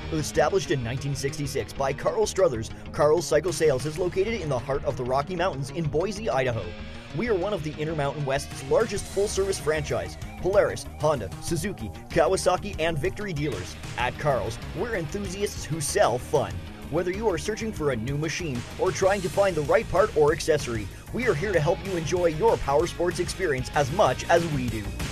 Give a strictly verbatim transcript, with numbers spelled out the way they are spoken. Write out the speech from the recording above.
Established in nineteen sixty-six by Carl Struthers, Carl's Cycle Sales is located in the heart of the Rocky Mountains in Boise, Idaho. We are one of the Intermountain West's largest full-service franchise. Polaris, Honda, Suzuki, Kawasaki, and Victory dealers. At Carl's, we're enthusiasts who sell fun. Whether you are searching for a new machine or trying to find the right part or accessory, we are here to help you enjoy your power sports experience as much as we do.